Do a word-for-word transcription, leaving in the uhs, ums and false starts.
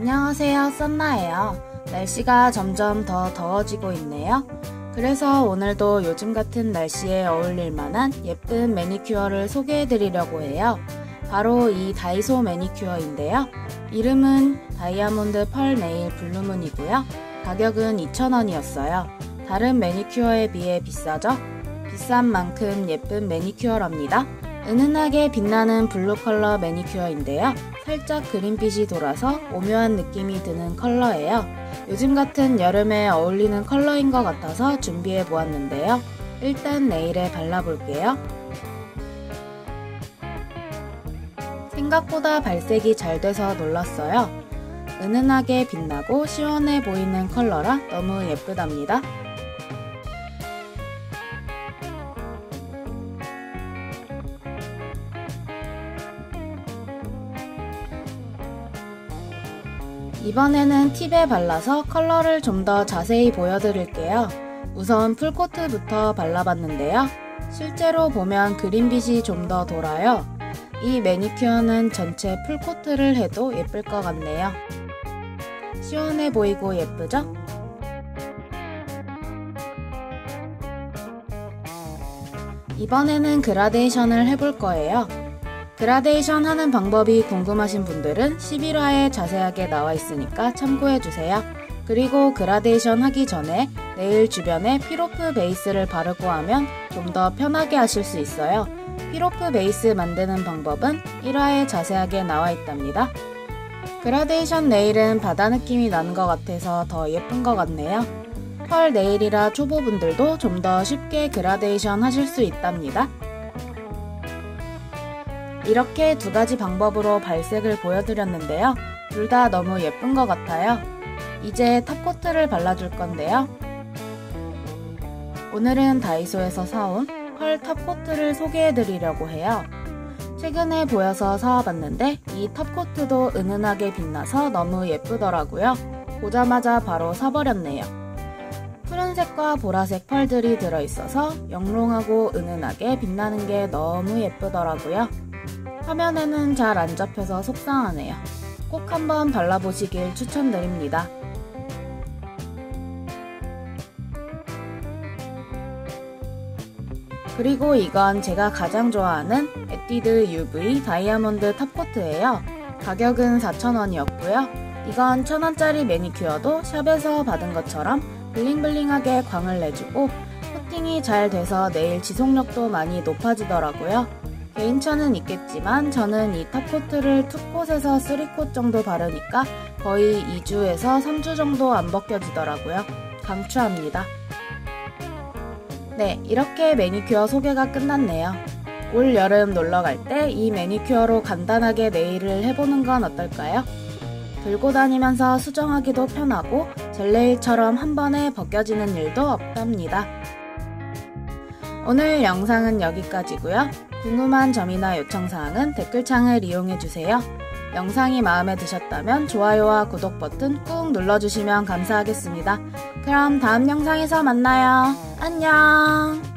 안녕하세요, 썬나예요. 날씨가 점점 더 더워지고 있네요. 그래서 오늘도 요즘 같은 날씨에 어울릴 만한 예쁜 매니큐어를 소개해드리려고 해요. 바로 이 다이소 매니큐어인데요. 이름은 다이아몬드 펄 네일 블루문이고요. 가격은 이천 원이었어요. 다른 매니큐어에 비해 비싸죠? 비싼 만큼 예쁜 매니큐어랍니다. 은은하게 빛나는 블루 컬러 매니큐어인데요. 살짝 그린빛이 돌아서 오묘한 느낌이 드는 컬러예요. 요즘 같은 여름에 어울리는 컬러인 것 같아서 준비해 보았는데요. 일단 네일에 발라볼게요. 생각보다 발색이 잘 돼서 놀랐어요. 은은하게 빛나고 시원해 보이는 컬러라 너무 예쁘답니다. 이번에는 팁에 발라서 컬러를 좀 더 자세히 보여드릴게요. 우선 풀코트부터 발라봤는데요. 실제로 보면 그린빛이 좀 더 돌아요. 이 매니큐어는 전체 풀코트를 해도 예쁠 것 같네요. 시원해 보이고 예쁘죠? 이번에는 그라데이션을 해볼 거예요. 그라데이션 하는 방법이 궁금하신 분들은 십일 화에 자세하게 나와 있으니까 참고해주세요. 그리고 그라데이션 하기 전에 네일 주변에 피로프 베이스를 바르고 하면 좀 더 편하게 하실 수 있어요. 피로프 베이스 만드는 방법은 일 화에 자세하게 나와 있답니다. 그라데이션 네일은 바다 느낌이 나는 것 같아서 더 예쁜 것 같네요. 펄 네일이라 초보분들도 좀 더 쉽게 그라데이션 하실 수 있답니다. 이렇게 두 가지 방법으로 발색을 보여드렸는데요. 둘 다 너무 예쁜 것 같아요. 이제 탑코트를 발라줄 건데요. 오늘은 다이소에서 사온 펄 탑코트를 소개해드리려고 해요. 최근에 보여서 사와봤는데 이 탑코트도 은은하게 빛나서 너무 예쁘더라고요. 보자마자 바로 사버렸네요. 푸른색과 보라색 펄들이 들어있어서 영롱하고 은은하게 빛나는 게 너무 예쁘더라고요. 화면에는 잘 안 잡혀서 속상하네요. 꼭 한번 발라보시길 추천드립니다. 그리고 이건 제가 가장 좋아하는 에뛰드 유브이 다이아몬드 탑코트예요. 가격은 사천 원이었고요. 이건 천 원짜리 매니큐어도 샵에서 받은 것처럼 블링블링하게 광을 내주고 코팅이 잘 돼서 네일 지속력도 많이 높아지더라고요. 개인차는 있겠지만 저는 이 탑코트를 투 콧에서 쓰리 콧 정도 바르니까 거의 이 주에서 삼 주 정도 안 벗겨지더라고요. 강추합니다. 네, 이렇게 매니큐어 소개가 끝났네요. 올 여름 놀러갈 때 이 매니큐어로 간단하게 네일을 해보는 건 어떨까요? 들고 다니면서 수정하기도 편하고 젤네일처럼 한 번에 벗겨지는 일도 없답니다. 오늘 영상은 여기까지고요. 궁금한 점이나 요청사항은 댓글창을 이용해주세요. 영상이 마음에 드셨다면 좋아요와 구독 버튼 꾹 눌러주시면 감사하겠습니다. 그럼 다음 영상에서 만나요. 안녕!